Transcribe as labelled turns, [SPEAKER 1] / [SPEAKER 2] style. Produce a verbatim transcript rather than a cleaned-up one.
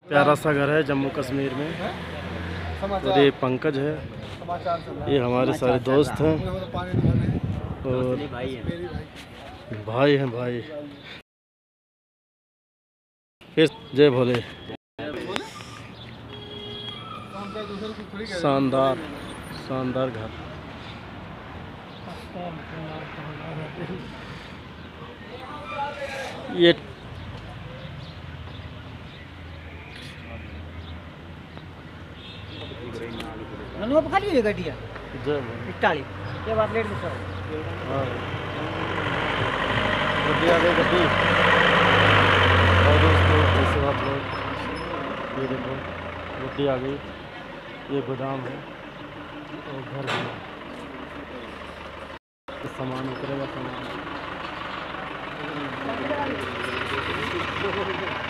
[SPEAKER 1] प्यारा सा घर है जम्मू कश्मीर में। और ये पंकज है, ये हमारे सारे दोस्त हैं और भाई हैं भाई। फिर जय भोले। शानदार शानदार घर। ये
[SPEAKER 2] ननुआ पका ली गड्डिया
[SPEAKER 1] जय
[SPEAKER 2] इटाली ये बात लेट दिखा
[SPEAKER 1] हाँ गड्डी आ गई गड्डी। और दोस्तों जैसे आप लोग ये देखो गड्डी आ गई, ये गोदाम है और घर है, तो सामान उतरेगा सामान।